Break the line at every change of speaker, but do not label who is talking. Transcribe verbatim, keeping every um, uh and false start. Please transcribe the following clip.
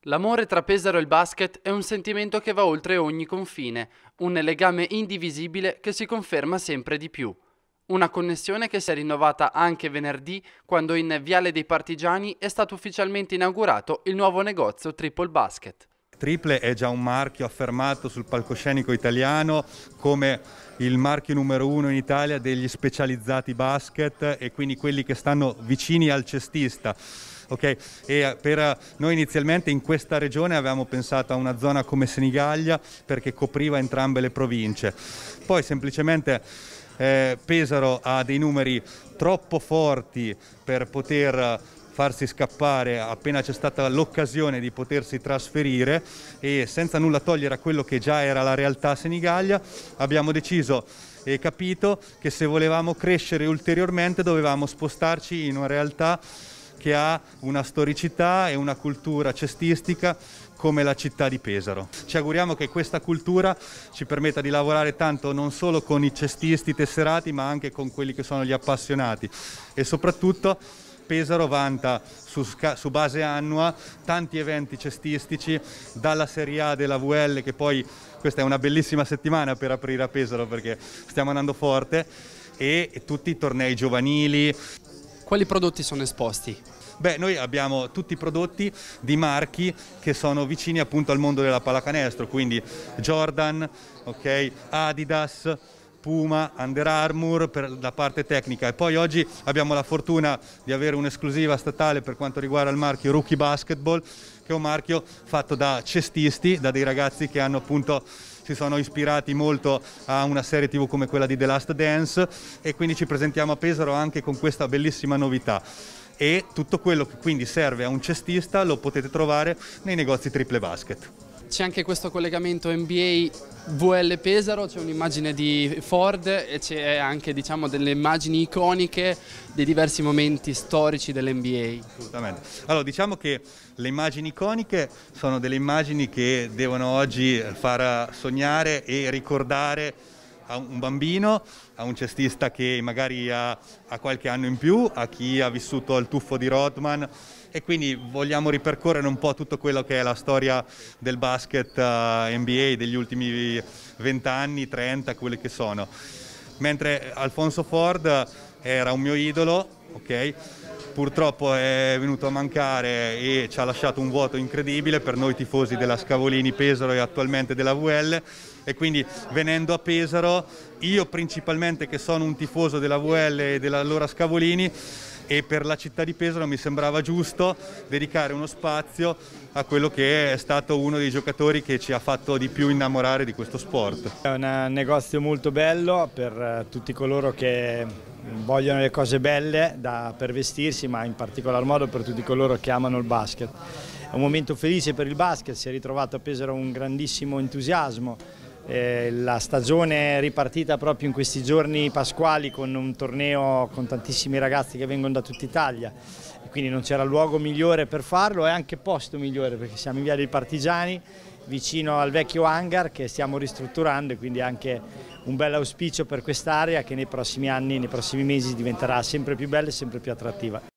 L'amore tra Pesaro e il basket è un sentimento che va oltre ogni confine, un legame indivisibile che si conferma sempre di più. Una connessione che si è rinnovata anche venerdì, quando in Viale dei Partigiani è stato ufficialmente inaugurato il nuovo negozio Triple Basket.
Triple è già un marchio affermato sul palcoscenico italiano come il marchio numero uno in Italia degli specializzati basket e quindi quelli che stanno vicini al cestista. Okay. E per noi inizialmente in questa regione avevamo pensato a una zona come Senigallia perché copriva entrambe le province. Poi semplicemente eh, Pesaro ha dei numeri troppo forti per poter farsi scappare appena c'è stata l'occasione di potersi trasferire, e senza nulla togliere a quello che già era la realtà Senigallia abbiamo deciso e capito che se volevamo crescere ulteriormente dovevamo spostarci in una realtà che ha una storicità e una cultura cestistica come la città di Pesaro. Ci auguriamo che questa cultura ci permetta di lavorare tanto non solo con i cestisti tesserati ma anche con quelli che sono gli appassionati, e soprattutto Pesaro vanta su, su base annua tanti eventi cestistici, dalla Serie A della V L, che poi questa è una bellissima settimana per aprire a Pesaro perché stiamo andando forte, e, e tutti i tornei giovanili.
Quali prodotti sono esposti?
Beh, noi abbiamo tutti i prodotti di marchi che sono vicini appunto al mondo della pallacanestro, quindi Jordan, okay, Adidas, Puma, Under Armour per la parte tecnica, e poi oggi abbiamo la fortuna di avere un'esclusiva statale per quanto riguarda il marchio Rookie Basketball, che è un marchio fatto da cestisti, da dei ragazzi che hanno appunto si sono ispirati molto a una serie tivù come quella di The Last Dance, e quindi ci presentiamo a Pesaro anche con questa bellissima novità. E tutto quello che quindi serve a un cestista lo potete trovare nei negozi Triple Basket.
C'è anche questo collegamento N B A V L Pesaro, c'è un'immagine di Ford e c'è anche, diciamo, delle immagini iconiche dei diversi momenti storici dell'N B A.
Assolutamente. Allora, diciamo che le immagini iconiche sono delle immagini che devono oggi far sognare e ricordare a un bambino, a un cestista che magari ha, ha qualche anno in più, a chi ha vissuto al tuffo di Rodman, e quindi vogliamo ripercorrere un po' tutto quello che è la storia del basket uh, N B A degli ultimi vent'anni, trenta, quelli che sono. Mentre Alfonso Ford era un mio idolo, ok? Purtroppo è venuto a mancare e ci ha lasciato un vuoto incredibile per noi tifosi della Scavolini Pesaro e attualmente della V L, e quindi venendo a Pesaro, io principalmente che sono un tifoso della V L e dell'allora Scavolini, e per la città di Pesaro mi sembrava giusto dedicare uno spazio a quello che è stato uno dei giocatori che ci ha fatto di più innamorare di questo sport.
È un negozio molto bello per tutti coloro che vogliono le cose belle da, per vestirsi, ma in particolar modo per tutti coloro che amano il basket. È un momento felice per il basket, si è ritrovato a Pesaro un grandissimo entusiasmo. Eh, la stagione è ripartita proprio in questi giorni pasquali con un torneo con tantissimi ragazzi che vengono da tutta Italia, e quindi non c'era luogo migliore per farlo e anche posto migliore, perché siamo in Via dei Partigiani, vicino al vecchio hangar che stiamo ristrutturando, e quindi anche un bel auspicio per quest'area che nei prossimi anni, nei prossimi mesi diventerà sempre più bella e sempre più attrattiva.